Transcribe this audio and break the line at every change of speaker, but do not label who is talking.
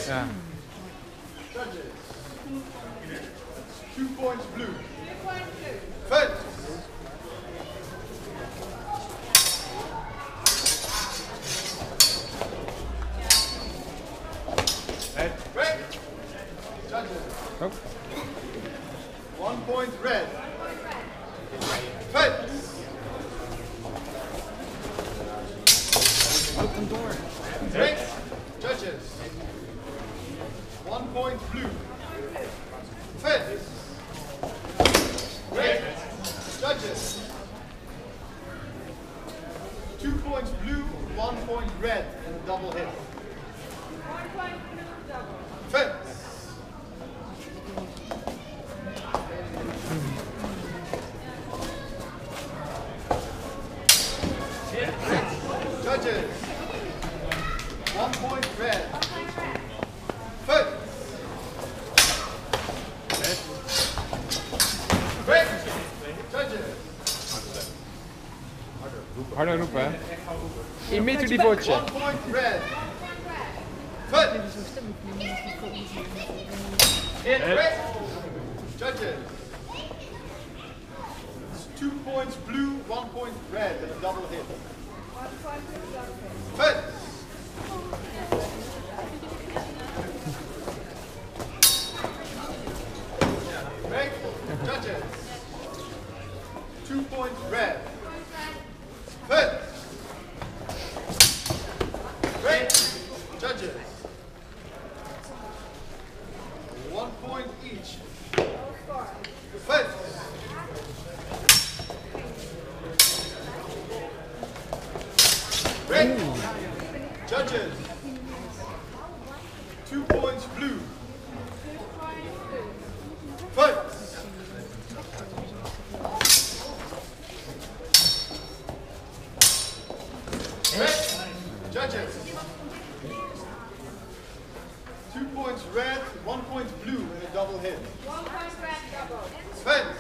Ja.
Judges. 2 points blue. Fence. Red. Judges.
Oh.
1 point red. Fence.
Open door.
Red. Judges. 1 point blue. Fence. Red. Judges. 2 points blue, 1 point red, and a double hit.
1 point blue, double.
Fence. Judges. 1 point red. Fence. Red. Judges.
Harder roepen, hè. Imite die bordje.
1 point red. Fence. Red. Judges. It's 2 points blue, 1 point red, and a double hit.
1 point blue, double hit.
Fence. Red. Judges. 2 points red. Fence. Red. Judges. 1 point each. Fence. Red. Judges. 2 points blue. Fence. Red. Judges. 2 points red, 1 point blue, and a double hit.
1 point red, double.
Fence.